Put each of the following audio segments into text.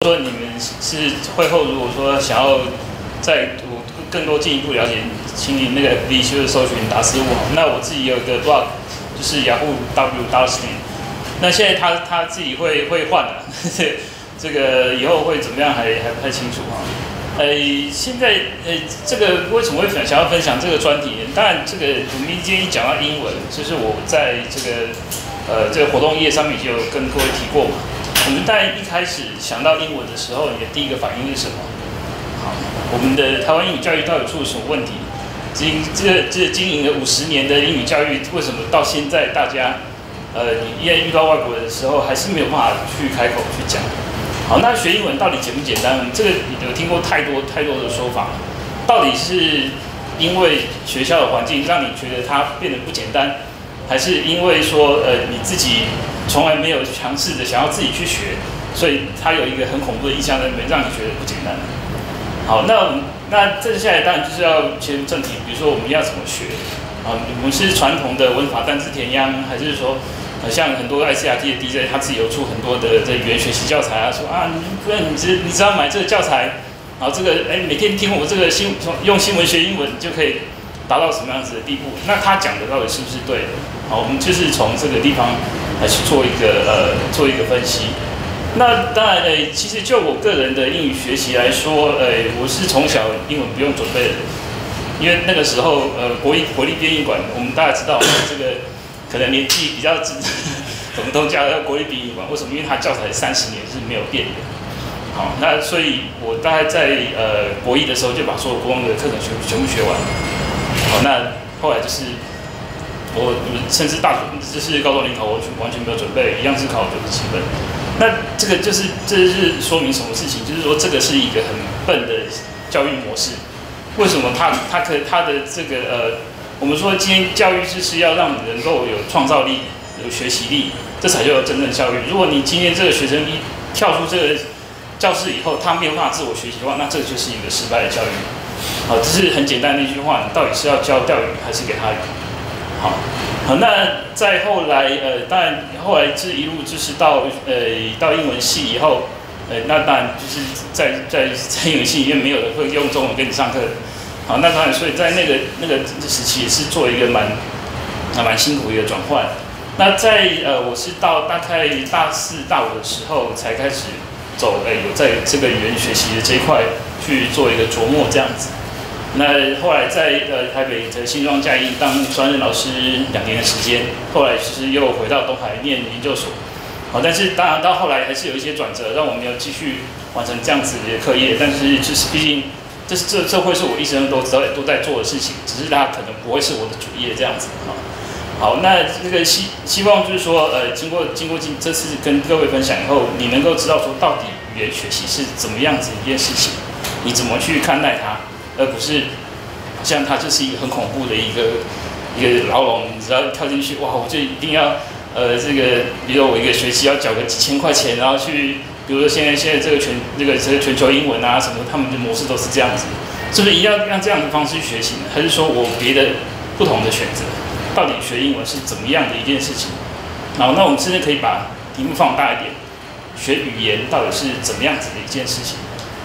说你们是会后，如果说想要再更多进一步了解，请你那个 FB 就是搜寻达斯务好。那我自己有一个 blog， 就是 Yahoo W Darstein。那现在他自己会换了，这个以后会怎么样还不太清楚哈。现在这个为什么会想要分享这个专题呢？当然，这个我们今天讲到英文，就是我在这个活动页上面已经有跟各位提过嘛。我们在一开始想到英文的时候，你的第一个反应是什么？好，我们的台湾英语教育到底出了什么问题？这经营了50年的英语教育，为什么到现在大家你依然遇到外国人的时候，还是没有办法去开口去讲？好，那学英文到底简不简单？这个有听过太多的说法，到底是因为学校的环境让你觉得它变得不简单，还是因为说你自己从来没有尝试着想要自己去学，所以它有一个很恐怖的印象在那边，让你觉得不简单？好，那接下来当然就是要切入正题，比如说我们要怎么学啊？我们是传统的文法单字填鸭，还是说？像很多 ICRT 的 DJ， 他自己有出很多的这语言学习教材啊，说啊，你只要买这个教材，然后这个每天听我这个用新闻学英文，就可以达到什么样子的地步？那他讲的到底是不是对的？好，我们就是从这个地方来去做一个分析。那当然，其实就我个人的英语学习来说，我是从小英文不用准备的，因为那个时候国立编译馆，我们大家知道这个。可能年纪比较我们都叫国立编译馆，为什么？因为它教材30年是没有变的。好，那所以我大概在国一的时候就把所有国文的课程全部学完。好，那后来就是我甚至就是高中联考，我完全没有准备，一样是考97分。那这是说明什么事情？就是说这个是一个很笨的教育模式。为什么它的这个我们说今天教育就是要让你能够有创造力、有学习力，这才叫真正教育。如果你今天这个学生一跳出这个教室以后，他没有办法自我学习的话，那这就是一个失败的教育。好，这是很简单的一句话，你到底是要教钓鱼还是给他鱼？好，那再后来当然后来这一路就是到英文系以后，那当然就是在英文系里面没有人会用中文跟你上课。好，那当然，所以在那个时期也是做一个蛮辛苦的一个转换。那我是到大概大4、大5的时候才开始走有在这个语言学习的这一块去做一个琢磨这样子。那后来在台北的新庄嘉义当专任老师2年的时间，后来其实又回到东海念研究所。好，但是当然到后来还是有一些转折，让我没有继续完成这样子的课业。但是就是毕竟。这会是我一生都在做的事情，只是它可能不会是我的主业这样子哈。好，那这个希望就是说，经过这次跟各位分享以后，你能够知道说到底语言学习是怎么样子一件事情，你怎么去看待它，而不是好像它就是一个很恐怖的一个牢笼，你只要跳进去，哇，我就一定要这个，比如我一个学期要缴个几千块钱，然后去。比如说现在这个全球英文啊什么，他们的模式都是这样子，是不是一定要用这样的方式去学习呢？还是说我别的不同的选择？到底学英文是怎么样的一件事情？好，那我们甚至可以把题目放大一点，学语言到底是怎么样子的一件事情？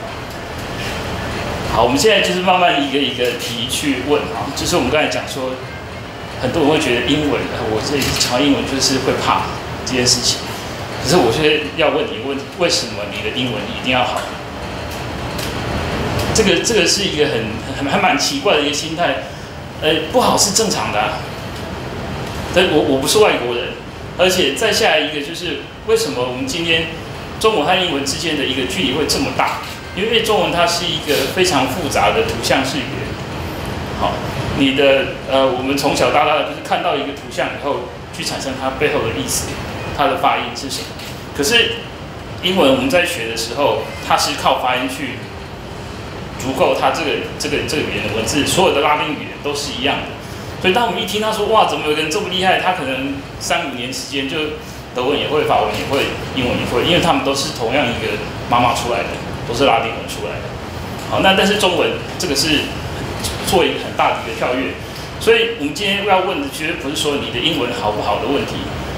好，我们现在就是慢慢一个一个题去问啊，就是我们刚才讲说，很多人会觉得英文，我这里讲英文就是会怕这件事情。可是我现在要问你为什么你的英文一定要好？这个是一个还蛮奇怪的一个心态。不好是正常的啊。但我不是外国人，而且再下来一个就是为什么我们今天中文和英文之间的一个距离会这么大？因为中文它是一个非常复杂的图像式语言。好，你的我们从小到大就是看到一个图像以后，去产生它背后的意思。它的发音是什么？可是英文我们在学的时候，它是靠发音去足够它这个语言的文字，所有的拉丁语言都是一样的。所以当我们一听他说哇，怎么有个人这么厉害？他可能3、5年时间就德文也会，法文也会，英文也会，因为他们都是同样一个妈妈出来的，都是拉丁文出来的。好，那但是中文这个是做一个很大的一个跳跃。所以我们今天要问的，绝对不是说你的英文好不好的问题。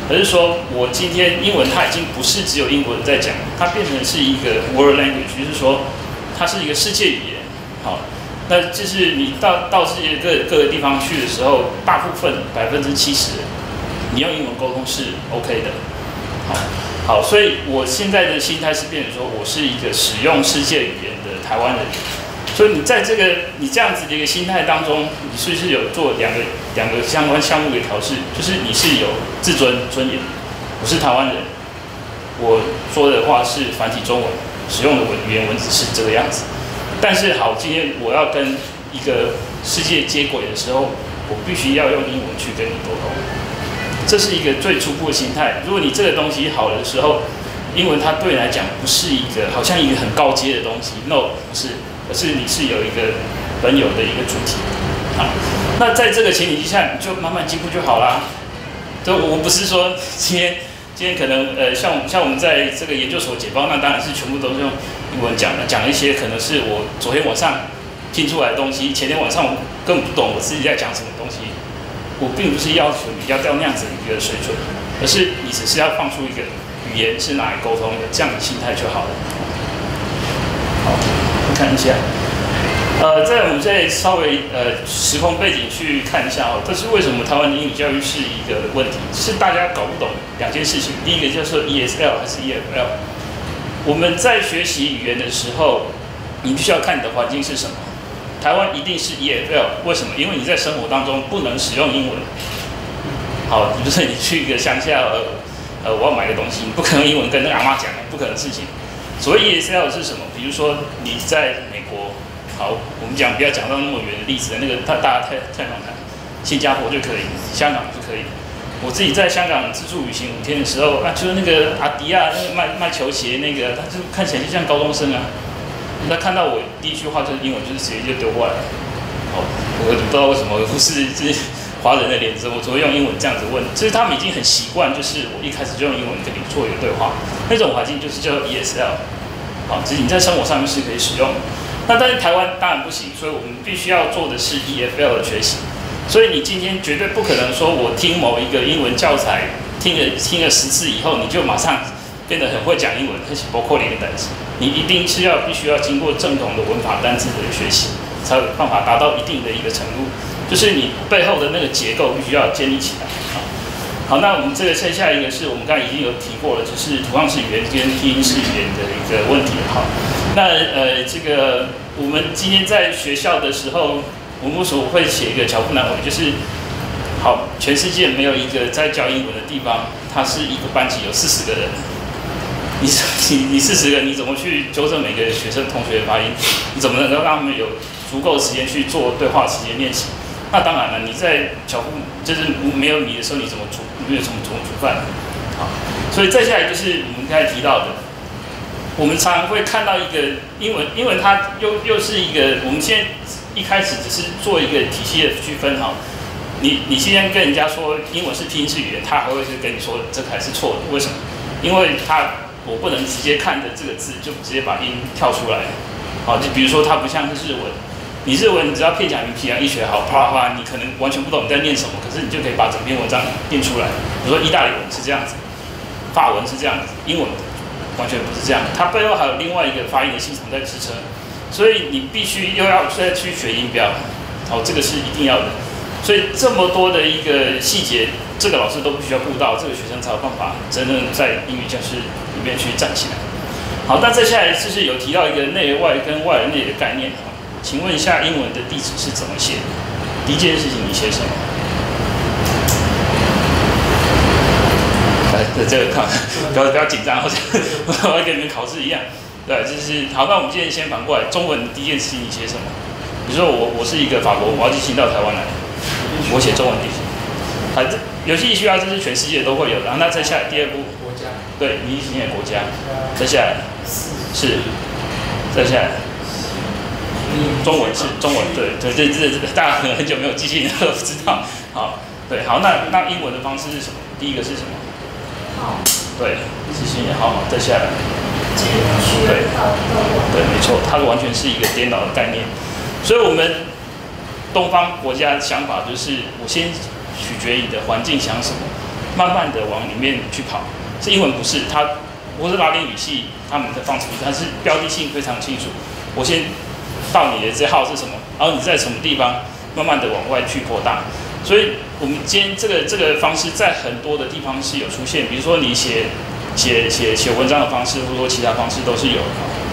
而是说我今天英文它已经不是只有英国人在讲，它变成是一个 world language， 就是说它是一个世界语言。好，那就是你到世界各个地方去的时候，大部分70%你用英文沟通是 OK 的。好，所以我现在的心态是变成说，我是一个使用世界语言的台湾人。所以你在你这样子的一个心态当中，你是不是有做两个相关项目的调试？就是你是有自尊严，我是台湾人，我说的话是繁体中文，使用的语言文字是这个样子。但是好，今天我要跟一个世界接轨的时候，我必须要用英文去跟你沟通。这是一个最初步的心态。如果你这个东西好的时候，英文它对你来讲不是一个好像一个很高阶的东西 ，no， 不是。可是你是有一个本有的一个主题，好，那在这个前提之下，你就慢慢进步就好啦。就我不是说今天可能像我们在这个研究所解包，那当然是全部都是用英文讲的，讲一些可能是我昨天晚上听出来的东西，前天晚上我根本不懂我自己在讲什么东西。我并不是要求你要到那样子的一个水准，而是你只是要放出一个语言是拿来沟通的这样的心态就好了。好。看一下，在我们再稍微时空背景去看一下哦，这是为什么台湾的英语教育是一个问题，是大家搞不懂两件事情。第一个叫做 ESL 还是 EFL。我们在学习语言的时候，你必须要看你的环境是什么。台湾一定是 EFL， 为什么？因为你在生活当中不能使用英文。好，就是你去一个乡下，我要买个东西，你不可能用英文跟那个阿嬷讲，不可能的事情。所谓 ESL 是什么？比如说你在美国，好，我们不要讲到那么远的例子，那个大家太难谈。新加坡就可以，香港就可以。我自己在香港自助旅行5天的时候，就是那个阿迪亚那个卖球鞋那个，他就看起来就像高中生啊。他看到我第一句话就是英文，就是直接就丢过来。好，我不知道为什么不是华人的脸子，我只会用英文这样子问。其实他们已经很习惯，就是我一开始就用英文跟你做一个对话，那种环境就是叫 ESL。好，其实你在生活上面是可以使用的。那但是台湾当然不行，所以我们必须要做的是 EFL 的学习。所以你今天绝对不可能说我听某一个英文教材，听了10次以后，你就马上变得很会讲英文，而且包括连个单词。你一定是必须要经过正统的文法单字的学习，才有办法达到一定的一个程度。就是你背后的那个结构必须要建立起来。好，那我们这个剩下一个是我们刚才已经有提过了，就是图像式语言跟拼音式语言的一个问题。好，那这个我们今天在学校的时候，我们为什么会写一个巧妇难为？就是好，全世界没有一个在教英文的地方，它是一个班级有40个人。你40个，你怎么去纠正每个学生同学的发音？你怎么能够让他们有足够的时间去做对话时间练习？那当然了，你在巧妇就是没有米的时候，你怎么煮？没有怎么煮饭？好，所以再下来就是我们刚才提到的，我们常常会看到一个英文它又是一个，我们现在一开始只是做一个体系的区分哈。你现在跟人家说英文是拼音式语言，他还会是跟你说这个还是错的，为什么？因为我不能直接看着这个字就直接把音跳出来。好，就比如说它不像是日文。你日文你只要片假名皮一学好，啪啪，你可能完全不懂你在念什么，可是你就可以把整篇文章念出来。比如说意大利文是这样子，法文是这样子，英文完全不是这样，它背后还有另外一个发音的系统在支撑，所以你必须又要再去学音标，好，这个是一定要的。所以这么多的一个细节，这个老师都必须要顾到，这个学生才有办法真正在英语教室里面去站起来。好，那再下来就是有提到一个内外跟外内的概念。请问一下，英文的地址是怎么写的？第一件事情你写什么？这个不要紧张，好像我要跟你们考试一样。对，就是好。那我们今天先反过来，中文第一件事情你写什么？比如说我是一个法国，我要寄信到台湾来，我写中文地址。游戏需要，这是全世界都会有的。那再下来第二步， 国家。 对，你写国家。再下来是，再下来。中文是中文，对，大家可能很久没有记性，都不知道。好，对，好，那英文的方式是什么？第一个是什么？ 好。 对，记性也好，再下来。对，对，没错，它完全是一个颠倒的概念。所以我们东方国家的想法就是，我先取决你的环境想什么， 慢慢的往里面去跑。这英文不是，它不是拉丁语系他们的方式，它是标的性非常清楚。我先到你的这号是什么，然后你在什么地方慢慢的往外去扩大。所以我们今天这个方式在很多的地方是有出现，比如说你写文章的方式，或者说其他方式都是有的。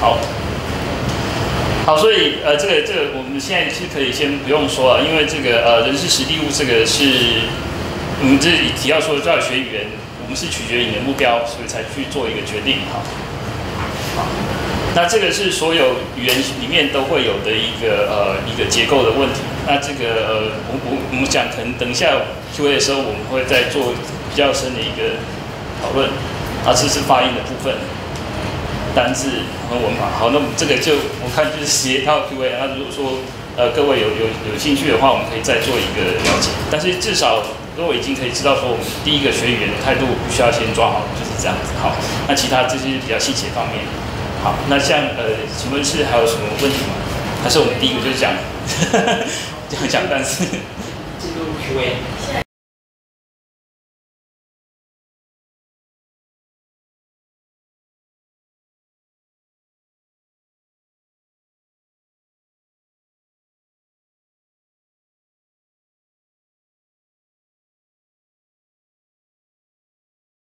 好，所以这个我们现在是可以先不用说了，因为这个人事实地物这个是我们这里提到说要学语言，我们是取决于你的目标，所以才去做一个决定。好，那这个是所有语言里面都会有的一个结构的问题。那这个我们讲可能等一下 Q&A 的时候，我们会再做比较深的一个讨论。啊，这是发音的部分，单字和文法。好，那么这个就我看就是写一套 Q&A。那如果说各位有兴趣的话，我们可以再做一个了解。但是至少各位已经可以知道说，我们第一个学语言的态度必须要先抓好，就是这样子。好，那其他这些比较细节方面。好，那像请问是还有什么问题吗？还是我们第一个就是讲讲单词？ 进入 Q&A。